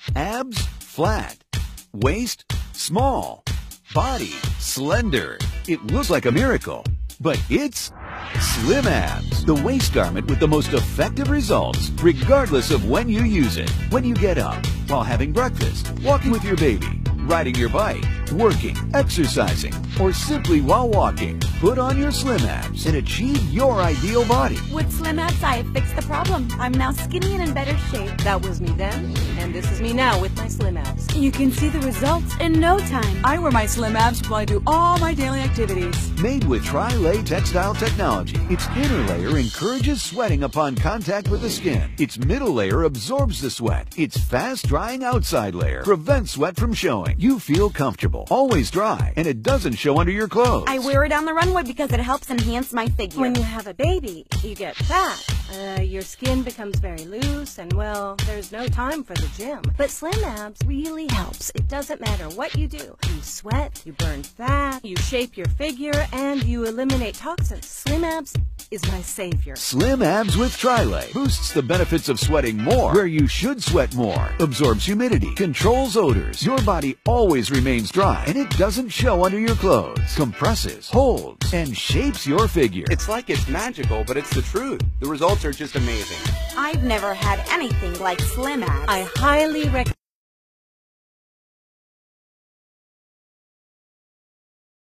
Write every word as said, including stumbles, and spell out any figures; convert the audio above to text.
Abs, flat. Waist, small. Body, slender. It looks like a miracle, but it's Slim Abs, the waist garment with the most effective results, regardless of when you use it. When you get up, while having breakfast, walking with your baby, riding your bike, working, exercising, or simply while walking, put on your Slim Abs and achieve your ideal body. With Slim Abs, I have fixed the problem. I'm now skinny and in better shape. That was me then, and this is me now with my Slim Abs. You can see the results in no time. I wear my Slim Abs while I do all my daily activities. Made with Tri-Lay textile technology, its inner layer encourages sweating upon contact with the skin. Its middle layer absorbs the sweat. Its fast-drying outside layer prevents sweat from showing. You feel comfortable, always dry, and it doesn't show under your clothes. I wear it on the runway because it helps enhance my figure. When you have a baby, you get fat. Uh, your skin becomes very loose, and well, there's no time for the gym. But Slim Abs really helps. It doesn't matter what you do. You sweat, you burn fat, you shape your figure, and you eliminate toxins. Slim Abs is my savior. Slim Abs with Tri-Lay boosts the benefits of sweating more where you should sweat more, absorbs humidity, controls odors. Your body always remains dry, and it doesn't show under your clothes. Compresses, holds, and shapes your figure. It's like it's magical, but it's the truth. The results are just amazing. I've never had anything like Slim Abs. I highly recommend